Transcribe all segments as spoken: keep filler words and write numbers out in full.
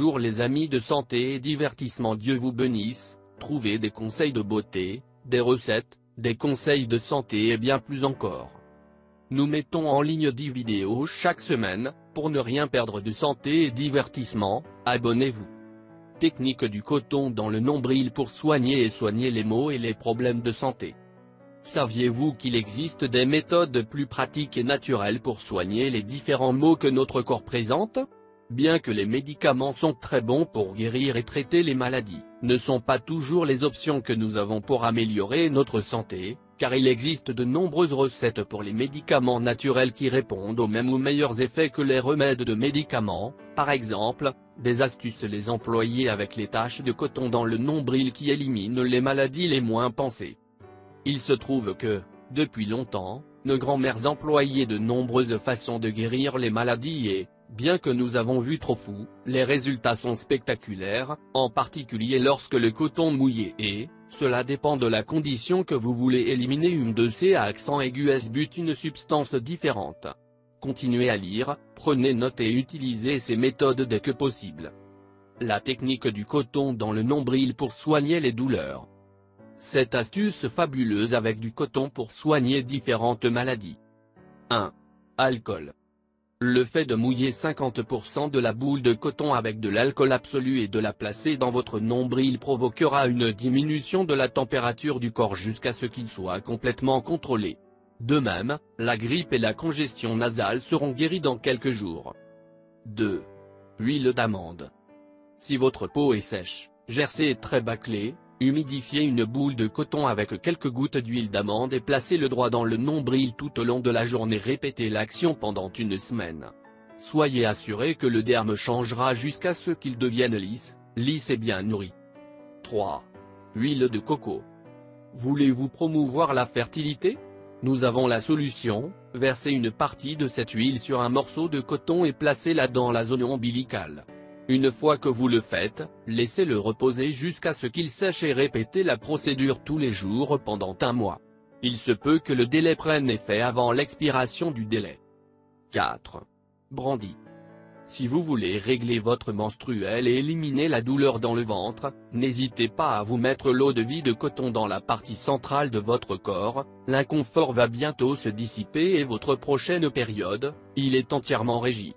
Bonjour les amis de santé et divertissement, Dieu vous bénisse. Trouvez des conseils de beauté, des recettes, des conseils de santé et bien plus encore. Nous mettons en ligne dix vidéos chaque semaine, pour ne rien perdre de santé et divertissement, abonnez-vous. Technique du coton dans le nombril pour soigner et soigner les maux et les problèmes de santé. Saviez-vous qu'il existe des méthodes plus pratiques et naturelles pour soigner les différents maux que notre corps présente? Bien que les médicaments sont très bons pour guérir et traiter les maladies, ne sont pas toujours les options que nous avons pour améliorer notre santé, car il existe de nombreuses recettes pour les médicaments naturels qui répondent aux mêmes ou meilleurs effets que les remèdes de médicaments, par exemple, des astuces les employer avec les taches de coton dans le nombril qui éliminent les maladies les moins pensées. Il se trouve que, depuis longtemps, nos grands-mères employaient de nombreuses façons de guérir les maladies et, bien que nous avons vu trop fou, les résultats sont spectaculaires, en particulier lorsque le coton mouillé et, cela dépend de la condition que vous voulez éliminer une de ces à accent aigu S but une substance différente. Continuez à lire, prenez note et utilisez ces méthodes dès que possible. La technique du coton dans le nombril pour soigner les douleurs. Cette astuce fabuleuse avec du coton pour soigner différentes maladies. un. Alcool. Le fait de mouiller cinquante pour cent de la boule de coton avec de l'alcool absolu et de la placer dans votre nombril provoquera une diminution de la température du corps jusqu'à ce qu'il soit complètement contrôlé. De même, la grippe et la congestion nasale seront guéries dans quelques jours. deux. Huile d'amande. Si votre peau est sèche, gercée et très bâclée, humidifiez une boule de coton avec quelques gouttes d'huile d'amande et placez-le droit dans le nombril tout au long de la journée. Répétez l'action pendant une semaine. Soyez assuré que le derme changera jusqu'à ce qu'il devienne lisse, lisse et bien nourri. trois. Huile de coco. Voulez-vous promouvoir la fertilité? Nous avons la solution, versez une partie de cette huile sur un morceau de coton et placez-la dans la zone ombilicale. Une fois que vous le faites, laissez-le reposer jusqu'à ce qu'il sèche et répétez la procédure tous les jours pendant un mois. Il se peut que le délai prenne effet avant l'expiration du délai. quatre. Brandy. Si vous voulez régler votre menstruel et éliminer la douleur dans le ventre, n'hésitez pas à vous mettre l'eau de vie de coton dans la partie centrale de votre corps, l'inconfort va bientôt se dissiper et votre prochaine période, il est entièrement régi.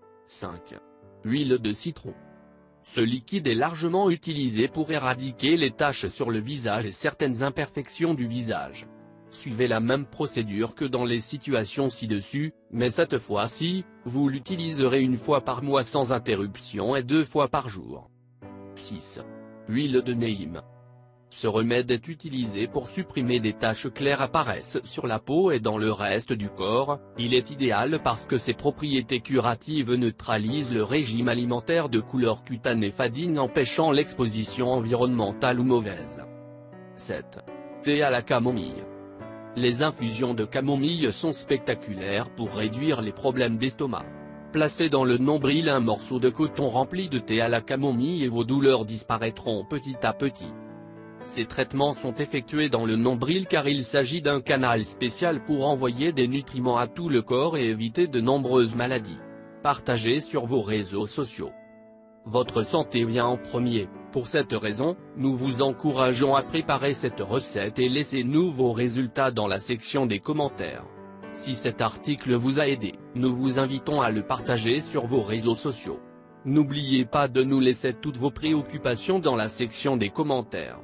cinq. Huile de citron. Ce liquide est largement utilisé pour éradiquer les taches sur le visage et certaines imperfections du visage. Suivez la même procédure que dans les situations ci-dessus, mais cette fois-ci, vous l'utiliserez une fois par mois sans interruption et deux fois par jour. six. Huile de neem. Ce remède est utilisé pour supprimer des taches claires apparaissent sur la peau et dans le reste du corps. Il est idéal parce que ses propriétés curatives neutralisent le régime alimentaire de couleur cutanée fading empêchant l'exposition environnementale ou mauvaise. sept. Thé à la camomille. Les infusions de camomille sont spectaculaires pour réduire les problèmes d'estomac. Placez dans le nombril un morceau de coton rempli de thé à la camomille et vos douleurs disparaîtront petit à petit. Ces traitements sont effectués dans le nombril car il s'agit d'un canal spécial pour envoyer des nutriments à tout le corps et éviter de nombreuses maladies. Partagez sur vos réseaux sociaux. Votre santé vient en premier, pour cette raison, nous vous encourageons à préparer cette recette et laissez-nous vos résultats dans la section des commentaires. Si cet article vous a aidé, nous vous invitons à le partager sur vos réseaux sociaux. N'oubliez pas de nous laisser toutes vos préoccupations dans la section des commentaires.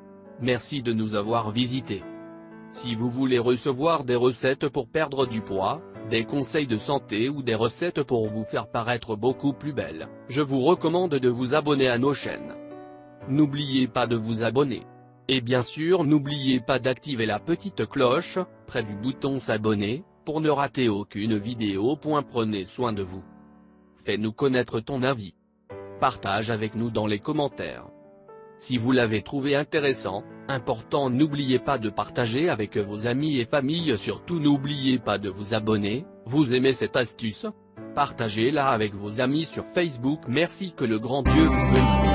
Merci de nous avoir visités. Si vous voulez recevoir des recettes pour perdre du poids, des conseils de santé ou des recettes pour vous faire paraître beaucoup plus belle, je vous recommande de vous abonner à nos chaînes. N'oubliez pas de vous abonner. Et bien sûr n'oubliez pas d'activer la petite cloche, près du bouton s'abonner, pour ne rater aucune vidéo. Prenez soin de vous. Fais-nous connaître ton avis. Partage avec nous dans les commentaires. Si vous l'avez trouvé intéressant, important, n'oubliez pas de partager avec vos amis et familles. Surtout n'oubliez pas de vous abonner. Vous aimez cette astuce? Partagez-la avec vos amis sur Facebook. Merci, que le grand Dieu vous bénisse.